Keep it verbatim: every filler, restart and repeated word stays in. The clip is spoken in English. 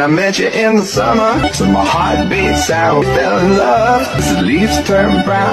I met you in the summer, so my heart beat sound. We fell in love as the leaves turn brown.